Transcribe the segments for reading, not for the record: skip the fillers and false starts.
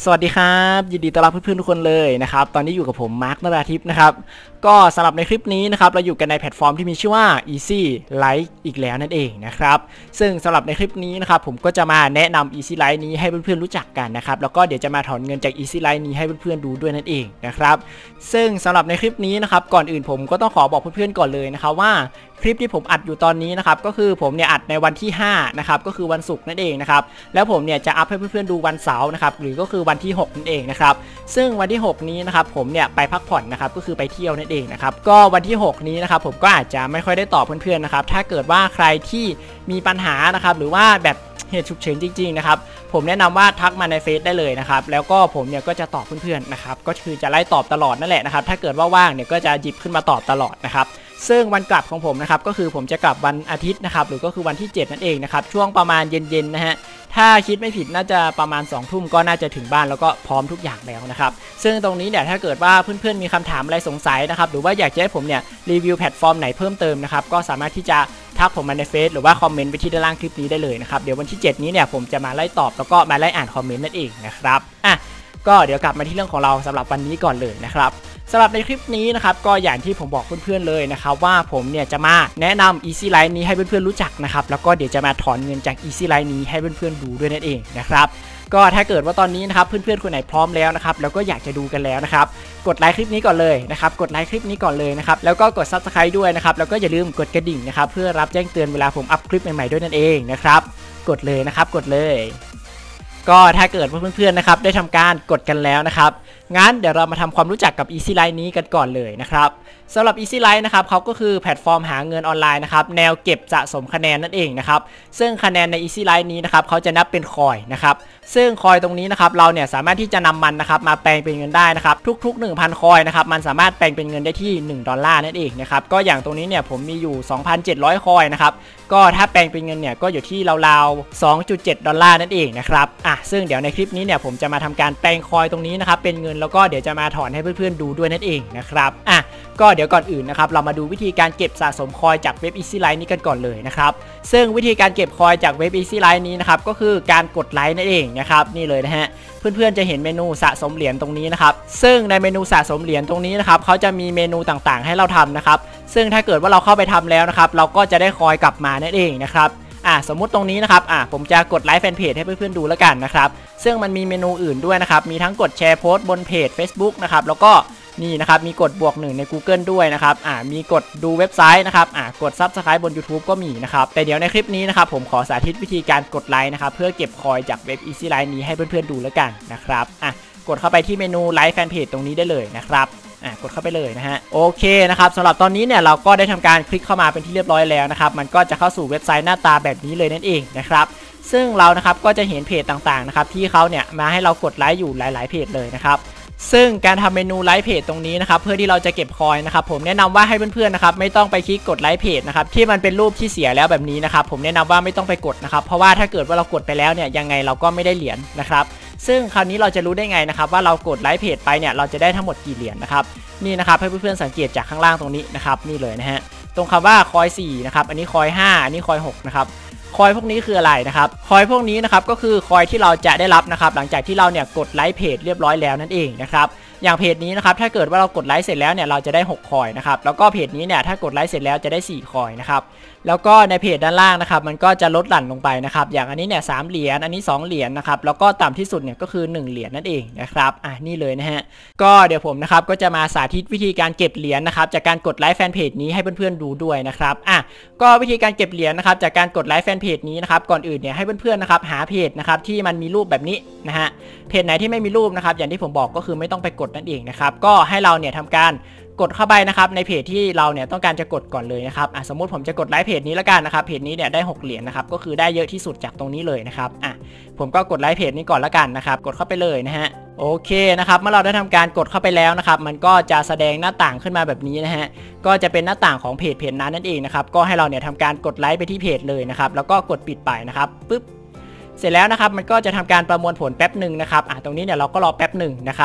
สวัสดีครับยินดีต้อนรับเพื่อนๆทุกคนเลยนะครับตอนนี้อยู่กับผมมาร์คนราธิปนะครับก็สำหรับในคลิปนี้นะครับเราอยู่กันในแพลตฟอร์มที่มีชื่อว่า Easy Light อีกแล้วนั่นเองนะครับซึ่งสำหรับในคลิปนี้นะครับผมก็จะมาแนะนำ Easy Light นี้ให้เพื่อนๆรู้จักกันนะครับแล้วก็เดี๋ยวจะมาถอนเงินจาก Easy Light นี้ให้เพื่อนๆดูด้วยนั่นเองนะครับซึ่งสำหรับในคลิปนี้นะครับก่อนอื่นผมก็ต้องขอบอกเพื่อนๆก่อนเลยนะครับว่าคลิปที่ผมอัดอยู่ตอนนี้นะครับก็คือผมเนี่ยอัดในวันที่5นะครับก็คือวันศุกร์นั่นเองนะครับแล้วผมเนี่ยจะอัพให้เพื่อนๆดูวันเสาร์นะครับหรือก็คือวันที่6นั่นเองนะครับซึ่งวันที่6นี้นะครับผมเนี่ยไปพักผ่อนนะครับก็คือไปเที่ยวนั่นเองนะครับก็วันที่6นี้นะครับผมก็อาจจะไม่ค่อยได้ตอบเพื่อนๆนะครับถ้าเกิดว่าใครที่มีปัญหานะครับหรือว่าแบบเหตุฉุกเฉินจริงๆนะครับผมแนะนำว่าทักมาในเฟซได้เลยนะครับแล้วก็ผมเนี่ยก็จะตอบเพื่อนๆนะครับก็คือจะไล่ตอบตลอดนั่นแหละนะครับถ้าเกิดว่าว่างเนี่ยก็จะหยิบขึ้นมาตอบตลอดนะครับซึ่งวันกลับของผมนะครับก็คือผมจะกลับวันอาทิตย์นะครับหรือก็คือวันที่7นั่นเองนะครับช่วงประมาณเย็นๆนะฮะถ้าคิดไม่ผิดน่าจะประมาณ2 ทุ่มก็น่าจะถึงบ้านแล้วก็พร้อมทุกอย่างแล้วนะครับซึ่งตรงนี้เนี่ยถ้าเกิดว่าเพื่อนๆมีคำถามอะไรสงสัยนะครับหรือว่าอยากจะให้ผมเนี่ยรีวิวแพลตฟอร์มไหนเพิ่มเติมนะครับก็สามารถที่จะทักผมมาในเฟซหรือว่าคอมเมนต์ไปที่ด้านล่างคลิปนี้ได้เลยนะครับเดี๋ยววันที่7นี้เนี่ยผมจะมาไล่ตอบแล้วก็มาไล่อ่านคอมเมนต์นั่นเองนะครับก็เดี๋ยวกลับมาที่เรื่องของเราสำหรับวันนี้ก่อนเลยนะครับสำหรับในคลิปนี้นะครับก็อย่างที่ผมบอกเพื่อนๆเลยนะครับว่าผมเนี่ยจะมาแนะนำ Easy Light นี้ให้เพื่อนๆรู้จักนะครับแล้วก็เดี๋ยวจะมาถอนเงินจาก Easy Light นี้ให้เพื่อนๆดูด้วยนั่นเองนะครับก็ถ้าเกิดว่าตอนนี้นะครับเพื่อนๆคนไหนพร้อมแล้วนะครับแล้วก็อยากจะดูกันแล้วนะครับกดไลค์คลิปนี้ก่อนเลยนะครับกดไลค์คลิปนี้ก่อนเลยนะครับแล้วก็กด Subscribe ด้วยนะครับแล้วก็อย่าลืมกดกระดิ่งนะครับเพื่อรับแจ้งเตือนเวลาผมอัพคลิปใหม่ๆด้วยนั่นเองนะครับกดเลยนะครับกดเลยก็ถ้าเกิดเพื่อนๆนะครับได้ทำการกดกันแล้วนะครับงั้นเดี๋ยวเรามาทำความรู้จักกับ Easy Light นี้กันก่อนเลยนะครับสำหรับ Easy Light นะครับเขาก็คือแพลตฟอร์มหาเงินออนไลน์นะครับแนวเก็บสะสมคะแนนนั่นเองนะครับซึ่งคะแนนใน Easy Light นี้นะครับเขาจะนับเป็นคอยนะครับซึ่งคอยตรงนี้นะครับเราเนี่ยสามารถที่จะนำมันนะครับมาแปลงเป็นเงินได้นะครับทุกๆ 1,000 คอยนะครับมันสามารถแปลงเป็นเงินได้ที่$1นั่นเองนะครับก็อย่างตรงนี้เนี่ยผมมีอยู่ 2,700 คอยนะครับก็ถ้าแปลงเป็นเงินเนี่ยก็อยู่ที่ราวๆ$2.7นั่นเองนะครับซึ่งเดี๋ยวในคลิปนี้เนี่ยผมจะมาทำการแปลงคอยตรงนี้นะครับเป็นเงินแล้วก็เดี๋ยวจะมาถอนให้เพื่อนๆดูด้วยนั่นเองนะครับก็เดี๋ยวก่อนอื่นนะครับเรามาดูวิธีการเก็บสะสมคอยจากเว็บ Easy Light นี้กันก่อนเลยนะครับซึ่งวิธีการเก็บคอยจากเว็บ Easy Light นี้นะครับก็คือการกดไลค์นั่นเองนะครับนี่เลยนะฮะเพื่อนๆจะเห็นเมนูสะสมเหรียญตรงนี้นะครับซึ่งในเมนูสะสมเหรียญตรงนี้นะครับเขาจะมีเมนูต่างๆให้เราทำนะครับซึ่งถ้าเกิดว่าเราเข้าไปทำแล้วนะครับเราก็จะได้คอยกลับมานั่นเองนะครับสมมุติตรงนี้นะครับผมจะกดไลค์แฟนเพจให้เพื่อนๆดูแล้วกันนะครับซึ่งมันมีเมนูอื่นด้วยนะครับมีทั้งกดแชร์โพสต์บนเพจ Facebook นะครับแล้วก็นี่นะครับมีกดบวก1ใน Google ด้วยนะครับมีกดดูเว็บไซต์นะครับกด Subscribe บน YouTube ก็มีนะครับแต่เดี๋ยวในคลิปนี้นะครับผมขอสาธิตวิธีการกดไลค์นะครับเพื่อเก็บคอยจากเว็บ Easy Light นี้ให้เพื่อนๆดูแล้วกันนะครับกดเข้าไปที่เมนูไลค์แฟนเพจตรงนี้ได้เลยนะครับกดเข้าไปเลยนะฮะโอเคนะครับสำหรับตอนนี้เนี่ยเราก็ได้ทำการคลิกเข้ามาเป็นที่เรียบร้อยแล้วนะครับมันก็จะเข้าสู่เว็บไซต์หน้าตาแบบนี้เลยนั่นเองนะครับซึ่งเรานะครับก็จะเห็นเพจต่างๆนะครับที่เขาเนี่ยมาให้เรากดไลค์อยู่หลายๆเพจเลยนะครับซึ่งการทำเมนูไลค์เพจตรงนี้นะครับเพื่อที่เราจะเก็บคอยนะครับผมแนะนำว่าให้เพื่อนๆนะครับไม่ต้องไปคลิกกดไลค์เพจนะครับที่มันเป็นรูปที่เสียแล้วแบบนี้นะครับผมแนะนำว่าไม่ต้องไปกดนะครับเพราะว่าถ้าเกิดว่าเรากดไปแล้วเนี่ยยังไงเราก็ไม่ได้เหรียญนะครับซึ่งคราวนี้เราจะรู้ได้ไงนะครับว่าเรากดไลค์เพจไปเนี่ยเราจะได้ทั้งหมดกี่เหรียญนะครับนี่นะครับให้เพื่อนๆสังเกตจากข้างล่างตรงนี้นะครับนี่เลยนะฮะตรงคำว่าคอย4นะครับอันนี้คอย5อันนี้คอย6นะครับคอยพวกนี้คืออะไรนะครับคอยพวกนี้นะครับก็คือคอยที่เราจะได้รับนะครับหลังจากที่เราเนี่ยกดไลค์เพจเรียบร้อยแล้วนั่นเองนะครับอย่างเพจนี้นะครับถ้าเกิดว่าเรากดไลค์เสร็จแล้วเนี่ยเราจะได้6คอยนะครับแล้วก็เพจนี้เนี่ยถ้ากดไลค์เสร็จแล้วจะได้4คอยนะครับแล้วก็ในเพจด้านล่างนะครับมันก็จะลดหลั่นลงไปนะครับอย่างอันนี้เนี่ย3เหรียญอันนี้2เหรียญนะครับแล้วก็ต่ำที่สุดเนี่ยก็คือ1เหรียญนั่นเองนะครับนี่เลยนะฮะก็เดี๋ยวผมนะครับก็จะมาสาธิตวิธีการเก็บเหรียญนะครับจากการกดไลค์แฟนเพจนี้ให้เพื่อนๆดูด้วยนะครับก็วิธีการเก็บเหรียญนะครับจากการกดไลค์แฟนเพจนี้นะครับก่อนอื่นเนี่ยให้เพื่อนๆนะครับหาเพจนะครับที่มันมีรูปแบบนี้นะฮะเพจไหนที่ไม่มีรูปนะครับอย่างที่ผมบอกก็คือไม่ต้องไปกดนั่นเองนะครับก็ให้เราเนี่ยทำการกดเข้าไปนะครับในเพจที่เราเนี่ยต้องการจะกดก่อนเลยนะครับสมมุติผมจะกดไลค์เพจนี้แล้วกันนะครับเพจนี้เนี่ยได้6เหรียญนะครับก็คือได้เยอะที่สุดจากตรงนี้เลยนะครับผมก็กดไลค์เพจนี้ก่อนแล้วกันนะครับกดเข้าไปเลยนะฮะโอเคนะครับเมื่อเราได้ทำการกดเข้าไปแล้วนะครับมันก็จะแสดงหน้าต่างขึ้นมาแบบนี้นะฮะก็จะเป็นหน้าต่างของเพจนั้นนั่นเองนะครับก็ให้เราเนี่ยทำการกดไลค์ไปที่เพจเลยนะครับแล้วก็กดปิดไปนะครับปึ๊บเสร็จแล้วนะครับมันก็จะทำการประมวลผลแป๊บหนึ่งนะครับตรงนี้เนี่ยเราก็รอแป๊บหนึ่งนะครับโ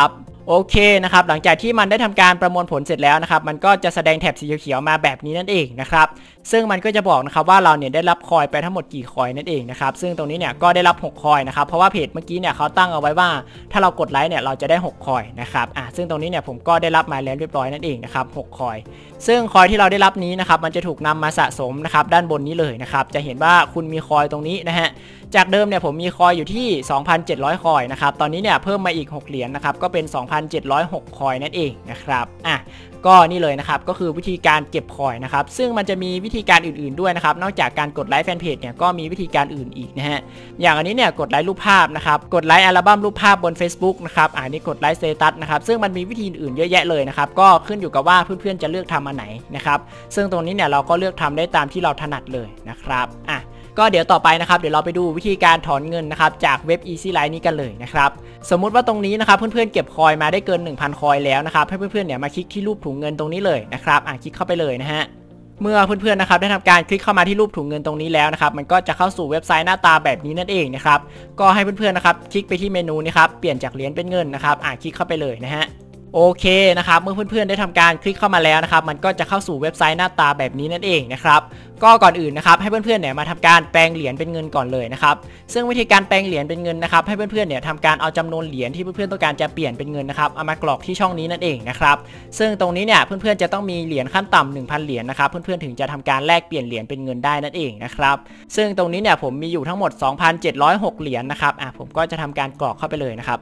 โอเคนะครับหลังจากที่มันได้ทำการประมวลผลเสร็จแล้วนะครับมันก็จะแสดงแถบสีเขียวๆมาแบบนี้นั่นเองนะครับซึ่งมันก็จะบอกนะครับว่าเราเนี่ยได้รับคอยไปทั้งหมดกี่คอยนั่นเองนะครับซึ่งตรงนี้เนี่ยก็ได้รับ6คอยนะครับเพราะว่าเพจเมื่อกี้เนี่ยเขาตั้งเอาไว้ว่าถ้าเรากดไลค์เนี่ยเราจะได้6คอยนะครับซึ่งตรงนี้เนี่ยผมก็ได้รับมาแล้วเรียบร้อยนั่นเองนะครับ6คอยซึ่งคอยที่เราได้รับนี้นะครับมันจะถูกนำมาสะสมนะครับด้านบนนี้เลยนะครับจะเห็นว่าคุณมีคอยตรงนี้นะฮะจากเดิมเนี่ยผมมีคอยอยู่ที่ 2,700 คอยนะครับตอนนี้เนี่ยเพิ่มมาอีก6เหรียญนะครับก็เป็น 2,706 คอยนั่นเองนะครับก็นี่เลยนะครับก็คือวิธีการเก็บคอยนะครับซึ่งมันจะมีวิธีการอื่นๆด้วยนะครับนอกจากการกดไลค์แฟนเพจเนี่ยก็มีวิธีการอื่นอีกนะฮะอย่างอันนี้เนี่ยกดไลค์รูปภาพนะครับกดไลค์อัลบั้มรูปภาพบน Facebook นะครับอันนี้กดไลค์สเตตัสนะครับซึ่งมันมีวิธีอื่นเยอะแยะเลยนะครับก็ขึ้นอยู่กับว่าเพื่อนๆจะเลือกทำอันไหนนะครับซึ่งตรงนี้เนี่ยเราก็เลือกทำได้ตามที่เราถนัดเลยนะครับก็เดี๋ยวต่อไปนะครับเดี๋ยวเราไปดูวิธีการถอนเงินนะครับจากเว็บ Easy Light นี้กันเลยนะครับสมมุติว่าตรงนี้นะครับเพื่อนๆเก็บคอยมาได้เกิน 1,000 คอยแล้วนะครับให้เพื่อนๆเนี่ยมาคลิกที่รูปถุงเงินตรงนี้เลยนะครับคลิกเข้าไปเลยนะฮะเมื่อเพื่อนๆนะครับได้ทำการคลิกเข้ามาที่รูปถุงเงินตรงนี้แล้วนะครับมันก็จะเข้าสู่เว็บไซต์หน้าตาแบบนี้นั่นเองนะครับก็ให้เพื่อนๆนะครับคลิกไปที่เมนูนี้ครับเปลี่ยนจากเหรียญเป็นเงินนะครับคลิกเข้าไปเลยนะฮะโอเคนะครับเมื่อเพื่อนๆได้ทำการคลิกเข้ามาแล้วนะครับมันก็จะเข้าสู่เว็บไซต์หน้าตาแบบนี้นั่นเองนะครับก็ก่อนอื่นนะครับให้เพื่อนๆเนี่ยมาทำการแปลงเหรียญเป็นเงินก่อนเลยนะครับซึ่งวิธีการแปลงเหรียญเป็นเงินนะครับให้เพื่อนๆเนี่ยทำการเอาจำนวนเหรียญที่เพื่อนๆต้องการจะเปลี่ยนเป็นเงินนะครับเอามากรอกที่ช่องนี้นั่นเองนะครับซึ่งตรงนี้เนี่ยเพื่อนๆจะต้องมีเหรียญขั้นต่ำ 1,000 เหรียญนะครับเพื่อนๆถึงจะทำการแลกเปลี่ยนเหรียญเป็นเงินได้นั่นเองนะครับซึ่งตรงนี้เนี่ยผมมีอยู่ทั้งหมด 2,706 เหรียญนะครับผมก็จะทำการกรอกเข้าไปเลยนะครับ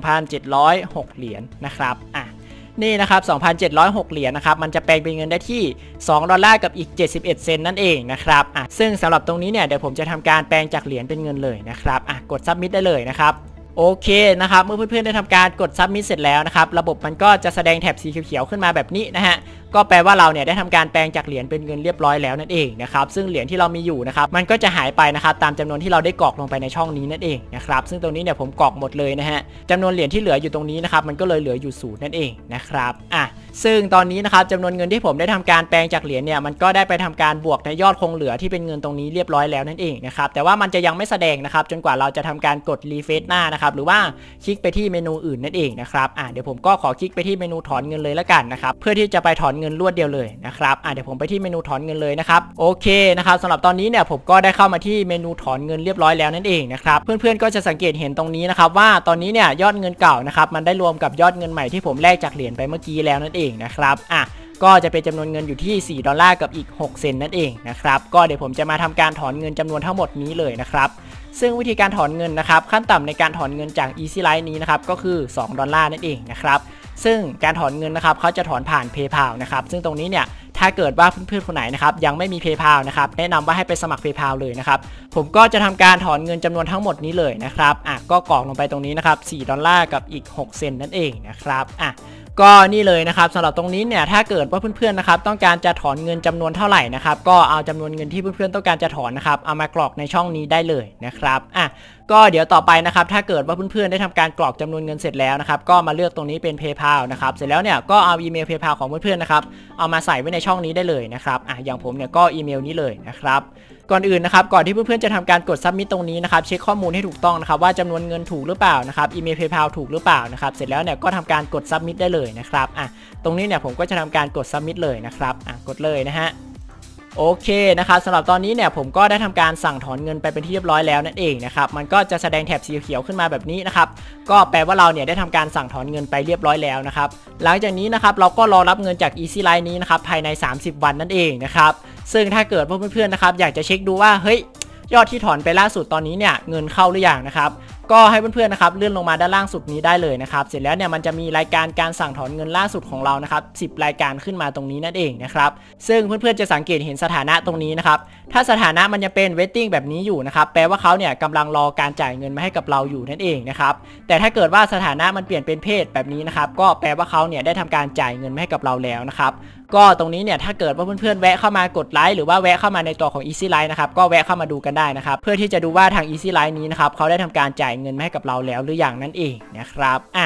2,706 เหรียญนะครับนี่นะครับ 2,706 เหรียญนะครับมันจะแปลงเป็นเงินได้ที่$2กับอีก71 เซนต์นั่นเองนะครับซึ่งสำหรับตรงนี้เนี่ยเดี๋ยวผมจะทำการแปลงจากเหรียญเป็นเงินเลยนะครับกด Submit ได้เลยนะครับโอเคนะครับเมื่อเพื่อนๆได้ทำการกด Submit เสร็จแล้วนะครับระบบมันก็จะแสดงแถบสีเขียวๆขึ้นมาแบบนี้นะฮะก็แปลว่าเราเนี่ยได้ทำการแปลงจากเหรียญเป็นเงินเรียบร้อยแล้วนั่นเองนะครับซึ่งเหรียญที่เรามีอยู่นะครับมันก็จะหายไปนะครับตามจำนวนที่เราได้กรอกลงไปในช่องนี้นั่นเองนะครับซึ่งตรงนี้เนี่ยผมกรอกหมดเลยนะฮะจำนวนเหรียญที่เหลืออยู่ตรงนี้นะครับมันก็เลยเหลืออยู่0นั่นเองนะครับซึ่งตอนนี้นะครับจำนวนเงินที่ผมได้ทำการแปลงจากเหรียญเนี่ยมันก็ได้ไปทำการบวกในยอดคงเหลือที่เป็นเงินตรงนี้เรียบร้อยแล้วนั่นเองนะครับแต่ว่ามันจะยังไม่แสดงนะครับจนกว่าเราจะทำการกดรีเฟรชหน้านะครับหรือว่าคลิกไปที่เมนูอื่นนั่นเองนะครับเดี๋ยวผมก็ขอคลิกไปที่เมนูถอนเงินเลยละกันนะครับเพื่อที่จะไปถอนเงินรวดเดียวเลยนะครับเดี๋ยวผมไปที่เมนูถอนเงินเลยนะครับโอเคนะครับสำหรับตอนนี้เนี่ยผมก็ได้เข้ามาที่เมนูถอนเงินเรียบร้อยแล้วนั่นเองนะครับเพื่อนๆก็จะสังเกตเห็นตรงนี้นะครับว่าตอนนี้เนี่ยยอดเงินเก่านะครับมันได้รวมกับยอดเงินใหม่ที่ผมแลกจากเหรียญไปเมื่อกี้แล้วนั่นเองนะครับก็จะเป็นจำนวนเงินอยู่ที่$4กับอีก6 เซนต์นั่นเองนะครับก็เดี๋ยวผมจะมาทำการถอนเงินจำนวนทั้งหมดนี้เลยนะครับซึ่งวิธีการถอนเงินนะครับขั้นต่ำในการถอนเงินจาก Easy Light นี้นะครับก็คือ$2นั่นเองนะครับซึ่งการถอนเงินนะครับเขาจะถอนผ่าน PayPal นะครับซึ่งตรงนี้เนี่ยถ้าเกิดว่าเพื่อนๆคนไหนนะครับยังไม่มี PayPal นะครับแนะนำว่าให้ไปสมัคร PayPal เลยนะครับผมก็จะทำการถอนเงินจำนวนทั้งหมดนี้เลยนะครับก็กรอกลงไปตรงนี้นะครับ$4กับอีก6 เซนต์นั่นเองนะครับก็นี่เลยนะครับสำหรับตรงนี้เนี่ยถ้าเกิดว่าเพื่อนๆนะครับต้องการจะถอนเงินจำนวนเท่าไหร่นะครับก็เอาจำนวนเงินที่เพื่อนๆต้องการจะถอนนะครับเอามากรอกในช่องนี้ได้เลยนะครับก็เดี๋ยวต่อไปนะครับถ้าเกิดว่าเพื่อนๆได้ทำการกรอกจำนวนเงินเสร็จแล้วนะครับก็มาเลือกตรงนี้เป็น PayPal นะครับเสร็จแล้วเนี่ยก็เอาอีเมล PayPal ของเพื่อนๆนะครับเอามาใส่ไว้ในช่องนี้ได้เลยนะครับอย่างผมเนี่ยก็อีเมลนี้เลยนะครับก่อนอื่นนะครับก่อนที่เพื่อนๆจะทำการกด Submit ตรงนี้นะครับเช็คข้อมูลให้ถูกต้องนะครับว่าจำนวนเงินถูกหรือเปล่านะครับอีเมล PayPal ถูกหรือเปล่านะครับเสร็จแล้วเนี่ยก็ทำการกด Submit ได้เลยนะครับตรงนี้เนี่ยผมก็จะทำการกด Submit เลยนะครับกดเลยนะฮะโอเคนะครับสำหรับตอนนี้เนี่ยผมก็ได้ทำการสั่งถอนเงินไปเป็นที่เรียบร้อยแล้วนั่นเองนะครับมันก็จะแสดงแถบสีเขียวขึ้นมาแบบนี้นะครับก็แปลว่าเราเนี่ยได้ทำการสั่งถอนเงินไปเรียบร้อยแล้วนะครับหลังจากนี้นะครับเราก็รอรับเงินจาก Easy Light นี้นะครับภายใน30 วันนั่นเองนะครับซึ่งถ้าเกิดเพื่อนๆนะครับอยากจะเช็คดูว่าเฮ้ยยอดที่ถอนไปล่าสุดตอนนี้เนี่ยเงินเข้าหรือยังนะครับก็ให้เพื่อนๆนะครับเลื่อนลงมาด้านล่างสุดนี้ได้เลยนะครับเสร็จแล้วเนี่ยมันจะมีรายการการสั่งถอนเงินล่าสุดของเรานะครับ10 รายการขึ้นมาตรงนี้นั่นเองนะครับซึ่งเพื่อนๆจะสังเกตเห็นสถานะตรงนี้นะครับถ้าสถานะมันจะเป็น waiting แบบนี้อยู่นะครับแปลว่าเขาเนี่ยกำลังรอการจ่ายเงินมาให้กับเราอยู่นั่นเองนะครับแต่ถ้าเกิดว่าสถานะมันเปลี่ยนเป็นเพศแบบนี้นะครับก็แปลว่าเขาเนี่ยได้ทำการจ่ายเงินมาให้กับเราแล้วนะครับก็ตรงนี้เนี่ยถ้าเกิดว่าเพื่อนๆแวะเข้ามากดไลค์หรือว่าแวะเข้ามาในตัวของ Easy Light นะครับก็แวะเข้ามาดูกันได้นะครับเพื่อที่จะดูว่าทาง Easy Light นี้นะครับเขาได้ทำการจ่ายเงินมาให้กับเราแล้วหรือยังนั่นเองนะครับ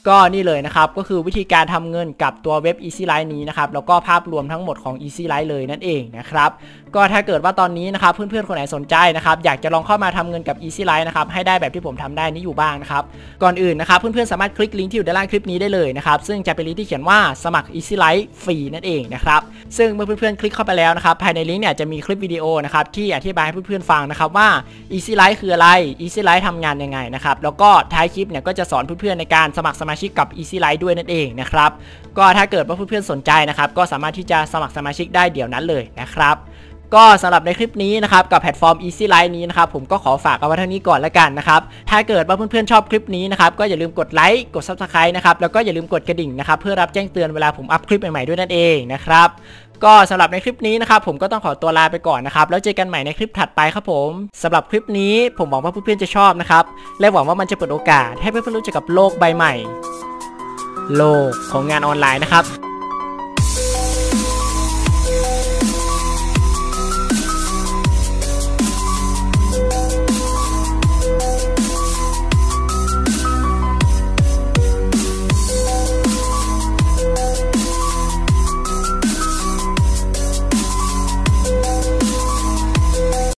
ก็นี่เลยนะครับก็คือวิธีการทำเงินกับตัวเว็บ Easy Light นี้นะครับแล้วก็ภาพรวมทั้งหมดของ Easy Light เลยนั่นเองนะครับก็ถ้าเกิดว่าตอนนี้นะครับเพื่อนๆคนไหนสนใจนะครับอยากจะลองเข้ามาทำเงินกับ Easy Light นะครับให้ได้แบบที่ผมทำได้นี้อยู่บ้างนะครับก่อนอื่นนะครับเพื่อนๆสามารถคลิกลิงก์ที่อยู่ด้านล่างคลิปนี้ได้เลยนะครับซึ่งจะเป็นลิงก์ที่เขียนว่าสมัคร Easy Light ฟรีนั่นเองนะครับซึ่งเมื่อเพื่อนๆคลิกเข้าไปแล้วนะครับภายในลิงก์เนี่ยจะมีคลิปวิดีโอนะครับที่อธิบายให้เพื่อนๆฟังนะครับว่า Easy Light คืออะไร Easy Light ทำงานยังไงนะครับแล้วก็ท้ายคลิปเนี่ยก็จะสอนเพื่อนๆในการสมัครสมาชิกกับ Easy Light ด้วยนั่นเองนะครับก็ถ้าเกิดว่าเพื่อนๆสนใจนะครับก็สามารถที่จะสมัครสมาชิกได้เดี๋ยวนั้นเลยนะครับก็สำหรับในคลิปนี้นะครับกับแพลตฟอร์ม Easy Light นี้นะครับผมก็ขอฝากเอาไว้เท่านี้ก่อนแล้วกันนะครับถ้าเกิดว่าเพื่อนๆชอบคลิปนี้นะครับก็อย่าลืมกดไลค์กด Subscribe นะครับแล้วก็อย่าลืมกดกระดิ่งนะครับเพื่อรับแจ้งเตือนเวลาผมอัพคลิปใหม่ๆด้วยนั่นเองนะครับก็สำหรับในคลิปนี้นะครับผมก็ต้องขอตัวลาไปก่อนนะครับแล้วเจอกันใหม่ในคลิปถัดไปครับผมสำหรับคลิปนี้ผมหวังว่าเพื่อนๆจะชอบนะครับและหวังว่ามันจะเปิดโอกาสให้เพื่อนๆรู้จักกับโลกใบใหม่โลกของงานออนไลน์นะครับ